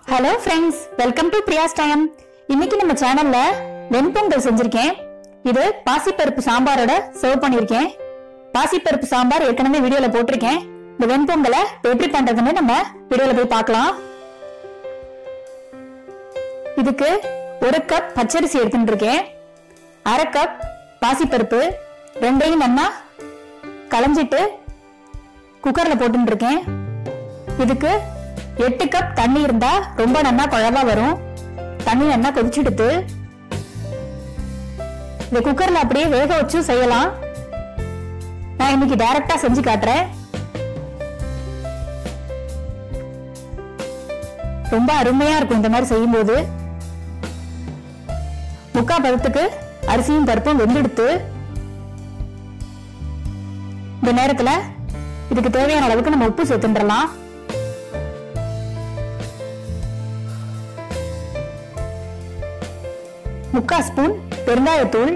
Hello friends, welcome to Priya's time. இன்னைக்கு நம்ம சேனல்ல வெண்பொங்கல் செஞ்சிருக்கேன். இது பாசிப்பருப்பு சாம்பாரோட சர்வ் பண்ணிருக்கேன். பாசிப்பருப்பு சாம்பார் ஏற்கனவே வீடியோல போட்டிருக்கேன். இந்த வெண்பொங்கலை எப்படி பண்றதுன்னு நம்ம வீடியோல போய் பார்க்கலாம். இதுக்கு 1 கப் பச்சரிசி எடுத்துட்டு இருக்கேன். 1/2 கப் பாசிப்பருப்பு ரெண்டையும் நல்லா கலஞ்சிட்டு குக்கர்ல போட்டு இருக்கேன். இதுக்கு 8 கப் தண்ணி இருந்தா ரொம்ப நல்லா குழவா வரும். தண்ணி நல்லா கொதிச்சுடுத்து இந்த குக்கர்ல அப்படியே வேக வச்சு செய்யலாம். நான் இன்னைக்கு டைரக்டா செஞ்சு காட்டுறேன். ரொம்ப அருமையா இருக்கும் இந்த மாதிரி செய்யும் போது. முக்கால் பதத்துக்கு அரிசியும் பருப்பும் வெந்தெடுத்து இந்த நேரத்துல இதுக்கு தேவையான அளவுக்கு நம்ம உப்பு சேர்த்துடலாம். முக்கால் ஸ்பூன் பெருங்காயத்தூள்,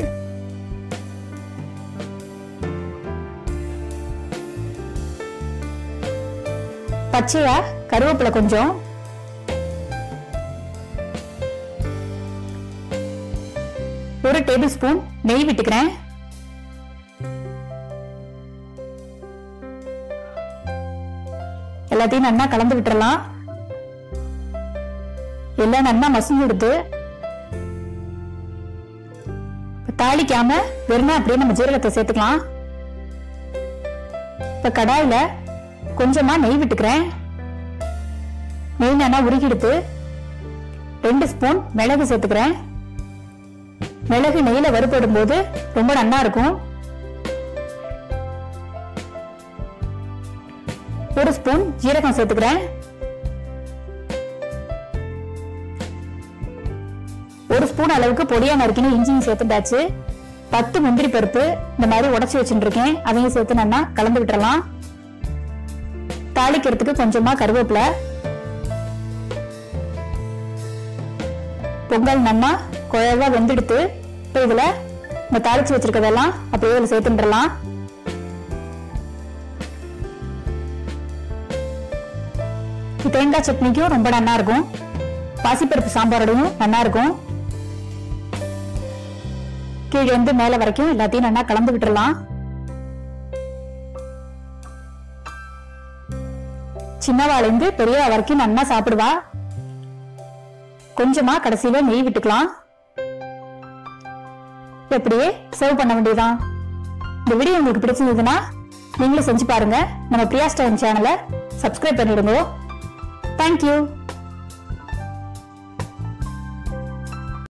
பச்சையா கருவேப்பிலை கொஞ்சம், ஒரு டேபிள் ஸ்பூன் நெய் விட்டுக்கிறேன். எல்லாத்தையும் நல்லா கலந்து விட்டுறலாம். எல்லாம் நல்லா மசிஞ்சு எடுத்து தாளிக்காம வெறும் அப்படியே நம்ம ஜீரகத்தை சேர்த்துக்கலாம். இப்ப கடாயில கொஞ்சமா நெய் விட்டுக்கிறேன். நெய் நல்லா உருகி எடுத்து 2 ஸ்பூன் மிளகு சேர்த்துக்கிறேன். மிளகு நெய்ல வறுபடும் போது ரொம்ப நல்லா இருக்கும். 1 ஸ்பூன் ஜீரகம் சேர்த்துக்கிறேன். 1 ஸ்பூன் அளவுக்கு பொடியா நறுக்கின இஞ்சியும் சேர்த்துட்டாச்சு. 10 முந்திரி பருப்பு இந்த மாதிரி உடைச்சு வச்சுட்டு இருக்கேன். அதையும் சேர்த்து நல்லா கலந்து விட்டுறலாம். தாளிக்கிறதுக்கு கொஞ்சமா கருவேப்பிலை. பொங்கல் நல்லா குழவா வெந்தெடுத்து இப்ப இதுல இந்த தாளிச்சு வச்சிருக்கதெல்லாம் அப்படியே இதுல சேர்த்துடலாம். தேங்காய் சட்னிக்கும் ரொம்ப நல்லா இருக்கும். பாசிப்பருப்பு சாம்பாரோடையும் நல்லா இருக்கும். கீழே இருந்து மேல வரைக்கும் எல்லாத்தையும் நல்லா கலந்து விட்டுறலாம். சின்னவால இருந்து பெரியவா வரைக்கும் நல்லா சாப்பிடுவா. கொஞ்சமா கடைசியில நெய் விட்டுக்கலாம். எப்படியே சர்வ் பண்ண வேண்டியதான். இந்த வீடியோ உங்களுக்கு பிடிச்சிருந்ததுன்னா நீங்களும் செஞ்சு பாருங்க. நம்ம பிரியாஸ் டைம் சேனலை சப்ஸ்கிரைப் பண்ணிடுங்க. தேங்க்யூ.